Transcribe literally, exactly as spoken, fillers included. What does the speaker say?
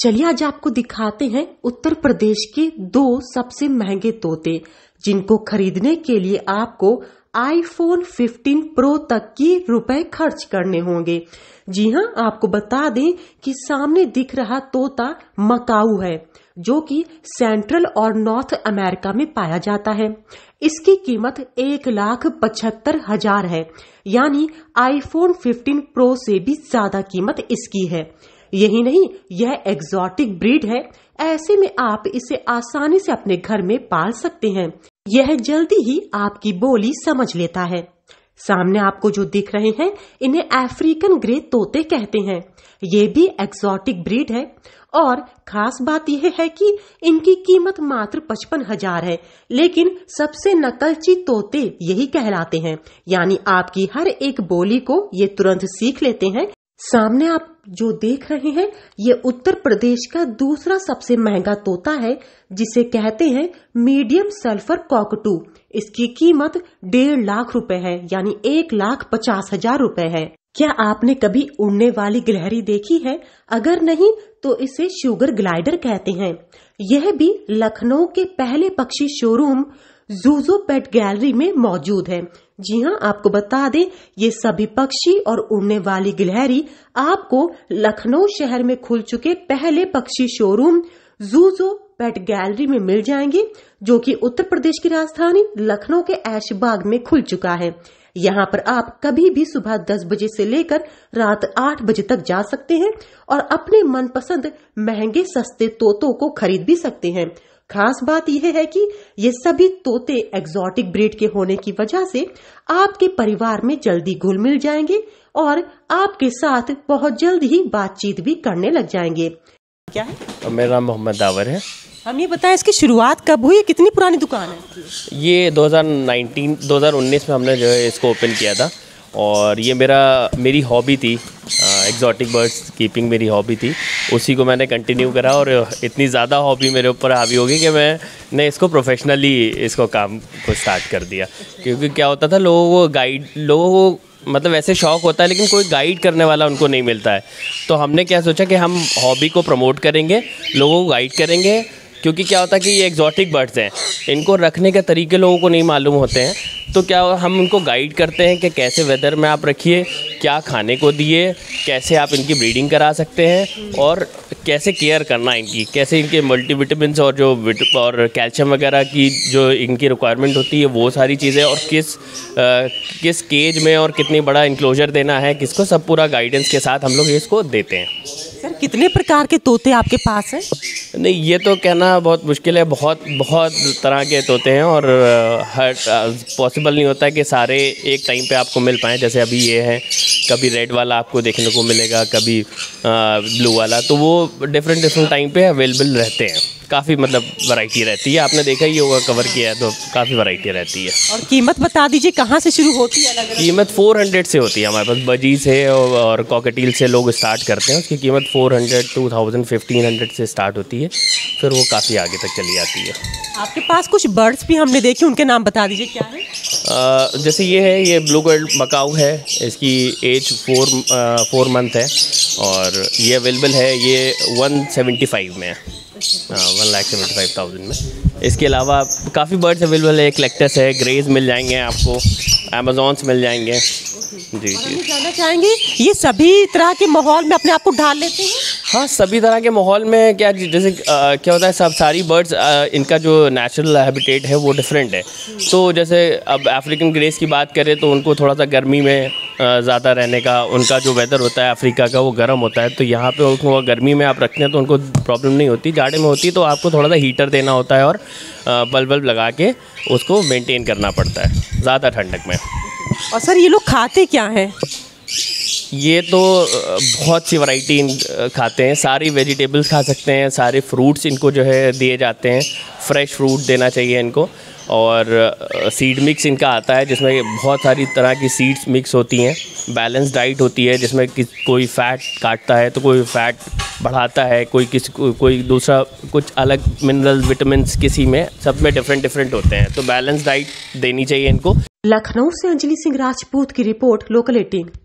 चलिए आज आपको दिखाते हैं उत्तर प्रदेश के दो सबसे महंगे तोते, जिनको खरीदने के लिए आपको आईफोन पंद्रह प्रो तक की रुपए खर्च करने होंगे। जी हाँ, आपको बता दें कि सामने दिख रहा तोता मकाऊ है, जो कि सेंट्रल और नॉर्थ अमेरिका में पाया जाता है। इसकी कीमत एक लाख पचहत्तर हजार है, यानी आईफोन पंद्रह प्रो से भी ज्यादा कीमत इसकी है। यही नहीं, यह एग्जॉटिक ब्रीड है। ऐसे में आप इसे आसानी से अपने घर में पाल सकते हैं। यह जल्दी ही आपकी बोली समझ लेता है। सामने आपको जो दिख रहे हैं, इन्हें अफ्रीकन ग्रे तोते कहते हैं। ये भी एग्जॉटिक ब्रीड है और खास बात यह है कि इनकी कीमत मात्र पचपन हजार है, लेकिन सबसे नकलची तोते यही कहलाते हैं, यानी आपकी हर एक बोली को ये तुरंत सीख लेते हैं। सामने आप जो देख रहे हैं, ये उत्तर प्रदेश का दूसरा सबसे महंगा तोता है, जिसे कहते हैं मीडियम सल्फर कॉकटू। इसकी कीमत डेढ़ लाख रुपए है, यानी एक लाख पचास हजार रुपए है। क्या आपने कभी उड़ने वाली गिलहरी देखी है? अगर नहीं तो इसे शुगर ग्लाइडर कहते हैं। यह भी लखनऊ के पहले पक्षी शोरूम जूजो पेट गैलरी में मौजूद है। जी हाँ, आपको बता दें, ये सभी पक्षी और उड़ने वाली गिलहरी आपको लखनऊ शहर में खुल चुके पहले पक्षी शोरूम जूजो पेट गैलरी में मिल जाएंगे, जो कि उत्तर प्रदेश की राजधानी लखनऊ के ऐशबाग में खुल चुका है। यहाँ पर आप कभी भी सुबह दस बजे से लेकर रात आठ बजे तक जा सकते हैं और अपने मनपसंद महंगे सस्ते तोतों को खरीद भी सकते हैं। खास बात यह है कि ये सभी तोते एग्जॉटिक ब्रीड के होने की वजह से आपके परिवार में जल्दी घुल मिल जाएंगे और आपके साथ बहुत जल्द ही बातचीत भी करने लग जाएंगे। क्या है? मेरा नाम मोहम्मद दावर है। हम ये बताएं, इसकी शुरुआत कब हुई? कितनी पुरानी दुकान है? ये दो हज़ार उन्नीस दो हज़ार उन्नीस में हमने जो है इसको ओपन किया था और ये मेरा मेरी हॉबी थी, एग्जॉटिक बर्ड्स कीपिंग मेरी हॉबी थी। उसी को मैंने कंटिन्यू करा और इतनी ज़्यादा हॉबी मेरे ऊपर हावी हो गई कि मैंने इसको प्रोफेशनली इसको काम को स्टार्ट कर दिया। क्योंकि क्या होता था, लोगों को गाइड लोगों को मतलब ऐसे शौक़ होता है, लेकिन कोई गाइड करने वाला उनको नहीं मिलता है। तो हमने क्या सोचा कि हम हॉबी को प्रमोट करेंगे, लोगों को गाइड करेंगे। क्योंकि क्या होता है कि ये एग्जॉटिक बर्ड्स हैं, इनको रखने के तरीके लोगों को नहीं मालूम होते हैं। तो क्या हम उनको गाइड करते हैं कि कैसे वेदर में आप रखिए, क्या खाने को दिए, कैसे आप इनकी ब्रीडिंग करा सकते हैं और कैसे केयर करना इनकी, कैसे इनके मल्टीविटामिन्स और जो और कैल्शियम वगैरह की जो इनकी रिक्वायरमेंट होती है, वो सारी चीज़ें, और किस आ, किस केज में और कितनी बड़ा इंक्लोजर देना है किसको, सब पूरा गाइडेंस के साथ हम लोग इसको देते हैं। सर, कितने प्रकार के तोते आपके पास हैं? नहीं, ये तो कहना बहुत मुश्किल है। बहुत बहुत तरह के तोते हैं और हर पॉसिबल नहीं होता है कि सारे एक टाइम पे आपको मिल पाएँ। जैसे अभी ये है, कभी रेड वाला आपको देखने को मिलेगा, कभी ब्लू वाला, तो वो डिफरेंट डिफरेंट टाइम पे अवेलेबल रहते हैं। काफ़ी मतलब वैरायटी रहती है, आपने देखा ही होगा, कवर किया है तो काफ़ी वैरायटी रहती है। और कीमत बता दीजिए, कहाँ से शुरू होती है? अलग कीमत चार सौ से होती है हमारे पास। बजी से और कॉकटेल से लोग स्टार्ट करते हैं, उसकी कीमत चार सौ, दो हज़ार, पंद्रह सौ से स्टार्ट होती है, फिर वो काफ़ी आगे तक चली जाती है। आपके पास कुछ बर्ड्स भी हमने देखे, उनके नाम बता दीजिए क्या है? आ, जैसे ये है, ये ब्लू गोल्ड मकाऊ है, इसकी एज फोर फोर मंथ है और ये अवेलेबल है, ये वन सेवेंटी फाइव में है, one lakh seventy five thousand में। इसके अलावा काफ़ी बर्ड्स अवेलेबल है, क्लेक्टस है, ग्रेज मिल जाएंगे आपको, अमेज़ॉन्स मिल जाएंगे। जी जी जानना चाहेंगे, ये सभी तरह के माहौल में अपने आप को ढाल लेते हैं? हाँ, सभी तरह के माहौल में। क्या जैसे आ, क्या होता है, सब सारी बर्ड्स आ, इनका जो नेचुरल हैबिटेट है वो डिफरेंट है। तो जैसे अब अफ्रीकन ग्रेस की बात करें तो उनको थोड़ा सा गर्मी में ज़्यादा रहने का, उनका जो वेदर होता है अफ्रीका का वो गर्म होता है, तो यहाँ पे उनको गर्मी में आप रखते हैं तो उनको प्रॉब्लम नहीं होती। जाड़े में होती है तो आपको थोड़ा सा हीटर देना होता है और बल्ब बल्ब लगा के उसको मेंटेन करना पड़ता है ज़्यादा ठंडक में। और सर, ये लोग खाते क्या हैं? ये तो बहुत सी वैरायटी खाते हैं, सारी वेजिटेबल्स खा सकते हैं, सारे फ्रूट्स इनको जो है दिए जाते हैं। फ्रेश फ्रूट देना चाहिए इनको, और सीड मिक्स इनका आता है जिसमें बहुत सारी तरह की सीड्स मिक्स होती हैं। बैलेंस डाइट होती है जिसमें कि कोई फ़ैट काटता है तो कोई फ़ैट बढ़ाता है, कोई किस को, कोई दूसरा कुछ अलग मिनरल विटामिन्स किसी में, सब में डिफरेंट डिफरेंट होते हैं। तो बैलेंस डाइट देनी चाहिए इनको। लखनऊ से अंजलि सिंह राजपूत की रिपोर्ट, लोकल एटीन।